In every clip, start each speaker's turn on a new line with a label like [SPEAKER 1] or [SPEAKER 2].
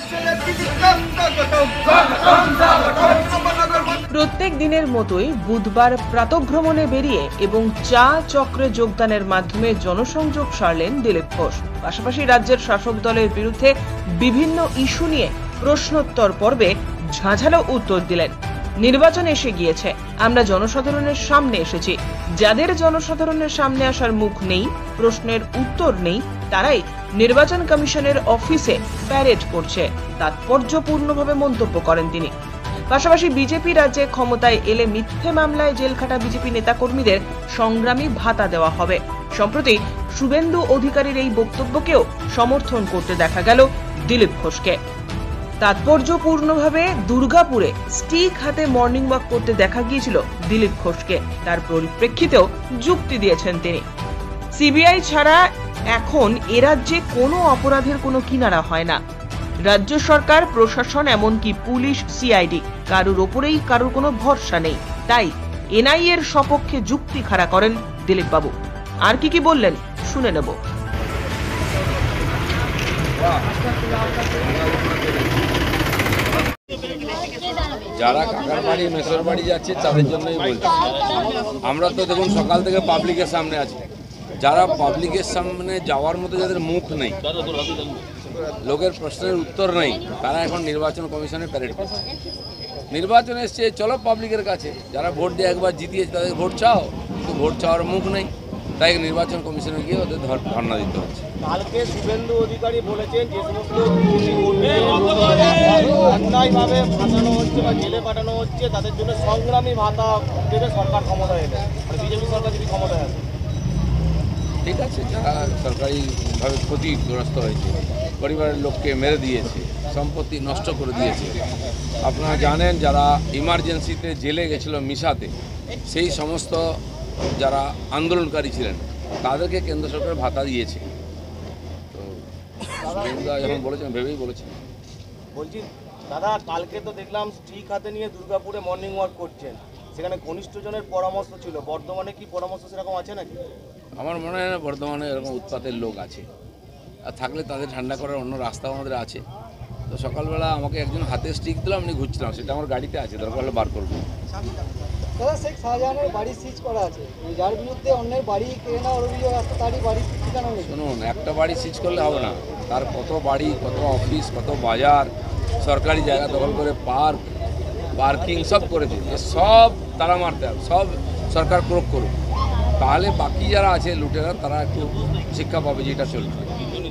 [SPEAKER 1] প্রত্যেক দিনের মতোই বুধবার প্রাতঃভ্রমণে বেরিয়ে এবং চা চক্রে যোগদানের মাধ্যমে জনসংযোগ সারলেন দিলীপ ঘোষ। পাশাপাশি রাজ্যের শাসক দলের বিরুদ্ধে বিভিন্ন ইস্যু নিয়ে প্রশ্নোত্তর পর্বে ঝাঁঝালো উত্তর দিলেন। নির্বাচন এসে গিয়েছে, আমরা জনসাধারণের সামনে এসেছি। যাদের জনসাধারণের সামনে আসার মুখ নেই, প্রশ্নের উত্তর নেই, তারাই নির্বাচন কমিশনের অফিসে প্যারেড করছে, তাৎপর্যপূর্ণভাবে মন্তব্য করেন তিনি। পাশাপাশি বিজেপি রাজ্যে ক্ষমতায় এলে মিথ্যে মামলায় জেলখাটা বিজেপি নেতাকর্মীদের সংগ্রামী ভাতা দেওয়া হবে। সম্প্রতি শুভেন্দু অধিকারীর এই বক্তব্যকেও সমর্থন করতে দেখা গেল দিলীপ ঘোষকে। তাৎপর্যপূর্ণভাবে দুর্গাপুরে স্টিক হাতে মর্নিং ওয়াক করতে দেখা গিয়েছিল দিলীপ ঘোষকে। তার পরিপ্রেক্ষিতেও যুক্তি দিয়েছেন তিনি। সিবিআই ছাড়া এখন এ রাজ্যে কোনো অপরাধের কোনো কিনারা হয় না। রাজ্য সরকার, প্রশাসন, এমনকি পুলিশ, সিআইডি, কারোর ওপরেই কারোর কোনো ভরসা নেই। তাই এনআইএ এর সপক্ষে যুক্তি খাড়া করেন দিলীপ বাবু। আর কি বললেন শুনে নেব।
[SPEAKER 2] যারা কাকার বাড়ি মেসর বাড়ি যাচ্ছে তাদের জন্যই বলছি। আমরা তো দেখুন সকাল থেকে পাবলিকের সামনে আছি। যারা পাবলিকের সামনে যাওয়ার মতো যাদের মুখ নেই, লোকের প্রশ্নের উত্তর নেই, তারা এখন নির্বাচন কমিশনে প্যারেড করছে। নির্বাচন এসছে, চলো পাবলিকের কাছে। যারা ভোট দিয়ে একবার জিতিয়েছে তাদের ভোট চাও, কিন্তু ভোট চাওয়ার মুখ নেই, তাই নির্বাচন কমিশনে গিয়ে ওদের ধর্ণা দিতে হচ্ছে।
[SPEAKER 3] কালকে শুভেন্দু অধিকারী বলেছেন যে সমস্ত অন্যায়ভাবে ফাঁসানো হচ্ছে বা জেলে পাঠানো হচ্ছে তাদের জন্য সংগ্রামী ভাতা দেবে সরকার ক্ষমতায় এলে, মানে বিজেপি সরকার যদি ক্ষমতায় আসে।
[SPEAKER 2] ঠিক আছে, যারা সরকারিভাবে ক্ষতিগ্রস্ত হয়েছে, পরিবারের লোককে মেরে দিয়েছে, সম্পত্তি নষ্ট করে দিয়েছে, আপনারা জানেন যারা ইমার্জেন্সিতে জেলে গেছিল মিশাতে, সেই সমস্ত যারা আন্দোলনকারী ছিলেন তাদেরকে কেন্দ্র সরকার ভাতা দিয়েছে। তো যখন বলেছেন ভেবেই বলেছেন।
[SPEAKER 3] বলছি দাদা, কালকে তো দেখলাম স্টিক হাতে নিয়ে দুর্গাপুরে মর্নিং ওয়াক করছেন, সেখানে ঘনিষ্ঠজনের পরামর্শ ছিল। বর্ধমানে কি পরামর্শ সেরকম আছে নাকি?
[SPEAKER 2] আমার মনে হয় না বর্ধমানে এরকম উৎপাতের লোক আছে, আর থাকলে তাদের ঠান্ডা করার অন্য রাস্তা আমাদের আছে। তো সকালবেলা আমাকে একজন হাতে স্টিক দিল, আমি ঘুরছিলাম, সেটা আমার গাড়িতে আছে, দরকার হলে বার করবো।
[SPEAKER 4] দাদা, শেখ শাহজাহানের বাড়ি সিজ করা আছে, যার বিরুদ্ধে অন্যের বাড়ি কেড়ে নেওয়ার অভিযোগ আছে, তারই বাড়ি ঠিকানা নেই।
[SPEAKER 2] শুনুন, একটা বাড়ি সিজ করলে হবে না, তার কত বাড়ি, কত অফিস, কত বাজার, সরকারি জায়গা দখল করে পার্কিং সব করেছে, সব তারা মারতে হবে, সব সরকার প্রয়োগ করুক, তাহলে বাকি যারা আছে লুটেরা তারা একটু শিক্ষা পাবে যে এটা চলবে।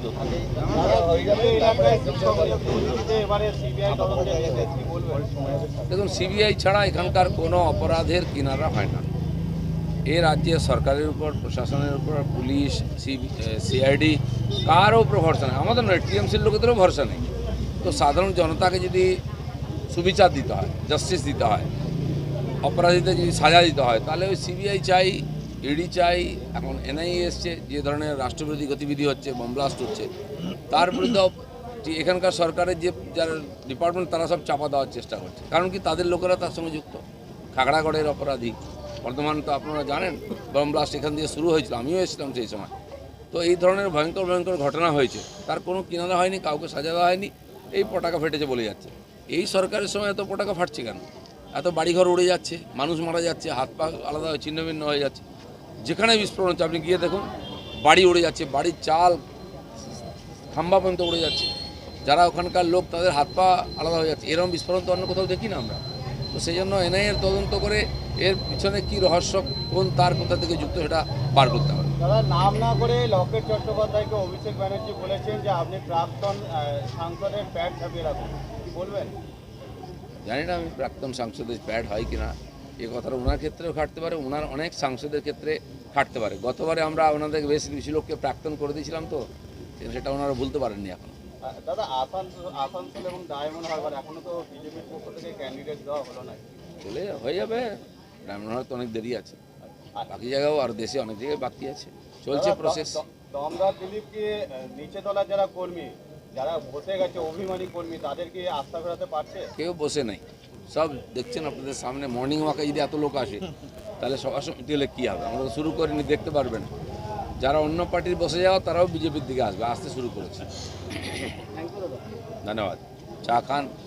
[SPEAKER 2] দেখুন, সিবিআই ছাড়া এখানকার কোনো অপরাধের কিনারা হয় না। এ রাজ্যে সরকারের উপর, প্রশাসনের উপর, পুলিশ, সিআইডি কারও উপর ভরসা নেই। আমাদের নয়, টিএমসির লোকেদেরও ভরসা নেই। তো সাধারণ জনতাকে যদি সুবিচার দিতে হয়, জাস্টিস দিতে হয়, অপরাধীদের যদি সাজা দিতে হয়, তাহলে ওই সিবিআই চাই, ইডি চাই, এখন এনআইএ এসছে, যে ধরনের রাষ্ট্রবিরোধী গতিবিধি হচ্ছে, বোমব্লাস্ট হচ্ছে, তার বিরুদ্ধে এখানকার সরকারের যে যারা ডিপার্টমেন্ট তারা সব চাপা দেওয়ার চেষ্টা করছে। কারণ কি, তাদের লোকেরা তার সঙ্গে যুক্ত। খাগড়াগড়ের অপরাধী, বর্ধমান তো আপনারা জানেন বোমব্লাস্ট এখান দিয়ে শুরু হয়েছিল, আমিও এসেছিলাম সেই সময়। তো এই ধরনের ভয়ঙ্কর ভয়ঙ্কর ঘটনা হয়েছে, তার কোনো কিনারা হয়নি, কাউকে সাজা দেওয়া হয়নি, এই পটাকা ফেটেছে বলে যাচ্ছে। এই সরকারের সময় এত পটাকা ফাটছে কেন? এত বাড়িঘর উড়ে যাচ্ছে, মানুষ মারা যাচ্ছে, হাত পা আলাদা হয়ে ছিন্ন ভিন্ন হয়ে যাচ্ছে, যেখানে বিস্ফোরণ হচ্ছে আপনি গিয়ে দেখুন, বাড়ি উড়ে যাচ্ছে, বাড়ির চাল খাম্বা পর্যন্ত উড়ে যাচ্ছে, যারা ওখানকার লোক তাদের হাত পা আলাদা হয়ে যাচ্ছে। এরকম বিস্ফোরণ তো অন্য কোথাও দেখি না আমরা। তো সেই জন্য এনআইএর তদন্ত করে এর পিছনে কী রহস্য, কোন তার কোথা থেকে যুক্ত, সেটা বার করতে হবে।
[SPEAKER 3] দাদা, নাম না করে লকেট চট্টোপাধ্যায়কে অভিষেক ব্যানার্জি বলেছেন যে আপনি প্রাক্তন সাংসদের প্যাড ছাপিয়ে রাখুন, কি বলবেন?
[SPEAKER 2] জানি না আমি প্রাক্তন সাংসদের প্যাড হয় কিনা, এ কথাটা ওনার ক্ষেত্রেও খাটতে পারে, ওনার অনেক সাংসদের ক্ষেত্রে খাটতে পারে। গতবারে আমরা ওনাদের বেশি লোককে প্রাক্তন করে দিয়েছিলাম, তো সেটা ওনারা ভুলতে পারেননি এখন।
[SPEAKER 3] দাদা, আসানসোল এবং ডায়মন্ড হারবার এখনো তো বিজেপির পক্ষ থেকে ক্যান্ডিডেট দেওয়া হলো না,
[SPEAKER 2] চলে হয়ে যাবে। ডায়মন্ড হারবার তো অনেক দেরি আছে, বাকি জায়গাও আর দেশে অনেক জায়গায় বাকি আছে, চলছে প্রসেস।
[SPEAKER 3] দমদার দিলীপকে নিচে তলার যারা কর্মী, যারা বসে গেছে অভিমানী কর্মী, তাদেরকে আস্থা ফেরাতে পারছে?
[SPEAKER 2] কেউ বসে নাই, সব দেখছেন আপনাদের সামনে। মর্নিং ওয়াকে যদি এত লোক আসে, তাহলে সবার সমিতি হলে কী হবে? আমরা তো শুরু করিনি, দেখতে পারবেন। যারা অন্য পার্টির বসে যাওয়া তারাও বিজেপির দিকে আসবে, আসতে শুরু করেছে। ধন্যবাদ। চা খান